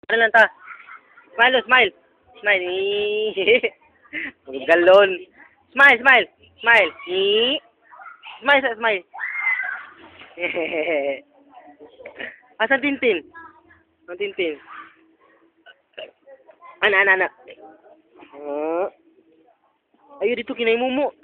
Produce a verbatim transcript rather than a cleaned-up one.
Ano lang ta? Smile, oh, smile. Smile. Eee. Galon. Smile, smile. Smile. Eee. Smile, smile. Asan Tintin? Ang Tintin. Ana, ana, ana. Oh. Ayo dito kinay mumu.